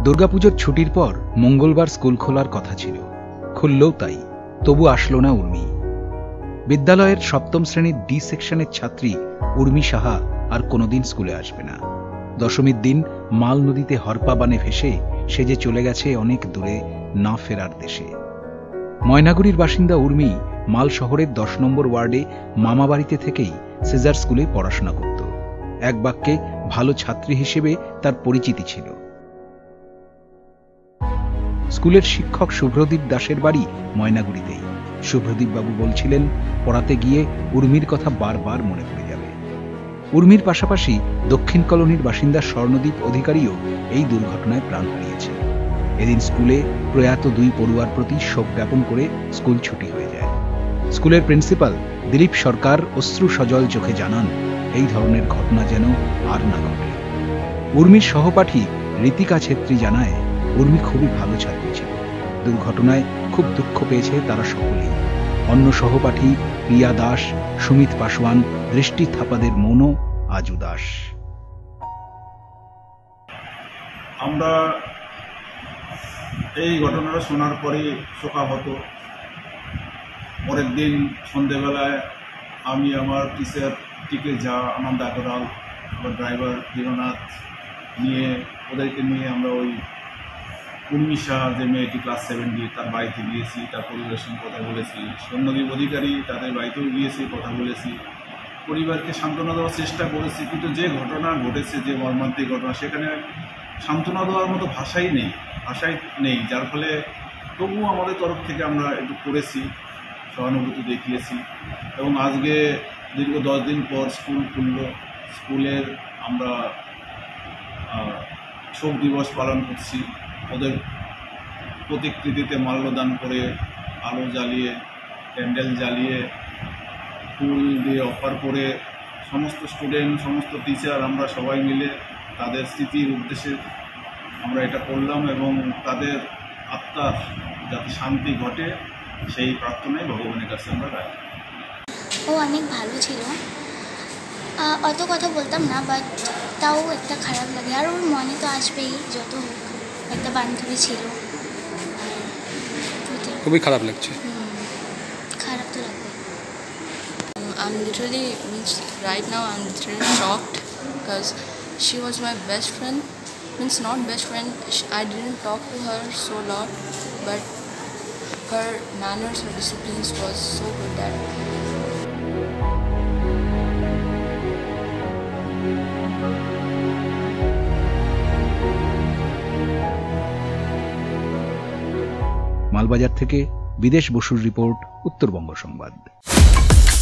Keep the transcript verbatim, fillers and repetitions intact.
দুর্গাপুজোর ছুটির পর মঙ্গলবার স্কুল খোলার কথা ছিল, খুললেও তাই। তবু আসলো না উর্মি। বিদ্যালয়ের সপ্তম শ্রেণীর ডি সেকশনের ছাত্রী উর্মি সাহা আর কোনোদিন স্কুলে আসবে না। দশমীর দিন মাল নদীতে হরপা বানে ভেসে সে যে চলে গেছে অনেক দূরে, না ফেরার দেশে। ময়নাগুড়ির বাসিন্দা উর্মি মাল শহরের দশ নম্বর ওয়ার্ডে মামা বাড়িতে থেকেই সিজার স্কুলে পড়াশোনা করত। এক বাক্যে ভালো ছাত্রী হিসেবে তার পরিচিতি ছিল। স্কুলের শিক্ষক শুভ্রদীপ দাসের বাড়ি ময়নাগুড়িতেই। শুভ্রদীপ বাবু বলছিলেন, পড়াতে গিয়ে উর্মির কথা বারবার মনে পড়ে যাবে। উর্মির পাশাপাশি দক্ষিণ কলোনির বাসিন্দা স্বর্ণদীপ অধিকারীও এই দুর্ঘটনায় প্রাণ হারিয়েছে। এদিন স্কুলে প্রয়াত দুই পড়ুয়ার প্রতি শোক জ্ঞাপন করে স্কুল ছুটি হয়ে যায়। স্কুলের প্রিন্সিপাল দিলীপ সরকার অশ্রু সজল চোখে জানান, এই ধরনের ঘটনা যেন আর না ঘটে। উর্মির সহপাঠী ঋতিকা ছেত্রী জানায়, উর্মি খুবই ভালো ছাত্রী ছিল। দুর্ঘটনায় খুব দুঃখ পেয়েছে তারা সকলেই। অন্য সহপাঠী প্রিয়া দাস, সুমিত পাসওয়ান, দৃষ্টি থাপাদের মনও আজ উদাস। আমরা এই ঘটনাটা শোনার পরে শোকাহত। পরের দিন সন্ধেবেলায় আমি আমার টিচারটিকে যা আনন্দ আগরাল, আমার ড্রাইভার দীননাথ নিয়ে ওদেরকে নিয়ে আমরা ওই উর্মি সাহা যে মেয়েটি ক্লাস সেভেন দিয়ে তার বাড়িতে গিয়েছি, তার পরিবারের সঙ্গে কথা বলেছি। স্বর্ণদীপ অধিকারী তাদের বাড়িতেও গিয়েছি, কথা বলেছি, পরিবারকে সান্ত্বনা দেওয়ার চেষ্টা করেছি। কিন্তু যে ঘটনা ঘটেছে, যে মর্মান্তিক ঘটনা, সেখানে সান্ত্বনা দেওয়ার মতো ভাষাই নেই ভাষাই নেই যার ফলে তবুও আমাদের তরফ থেকে আমরা একটু করেছি, সহানুভূতি দেখিয়েছি। এবং আজকে দীর্ঘ দশ দিন পর স্কুল খুলল। স্কুলের আমরা শোক দিবস পালন করছি। ওদের প্রতিকৃতিতে মাল্যদান করে, আলো জ্বালিয়ে, ক্যান্ডেল জ্বালিয়ে, ফুল দিয়ে অফার করে সমস্ত স্টুডেন্ট, সমস্ত টিচার আমরা সবাই মিলে তাদের স্মৃতির উদ্দেশ্যে আমরা এটা করলাম এবং তাদের আত্মার যাতে শান্তি ঘটে সেই প্রার্থনায় ভগবানের কাছে আমরা রাখি। ও অনেক ভালো ছিল, অত কথা বলতাম না, বাট তাও একটা খারাপ লাগে। আর ওর মনে তো আসবেই, যত হোক একটা বান্ধবী ছিল। খুবই খারাপ লাগছে। খারাপ তো লাগবে। I'm literally means right now I'm literally shocked because she was my best friend. Means not best friend. I didn't talk to her so lot, but her manners, her disciplines was so good that. Malbazar থেকে বিদেশ বসুর report, Uttarbanga সংবাদ।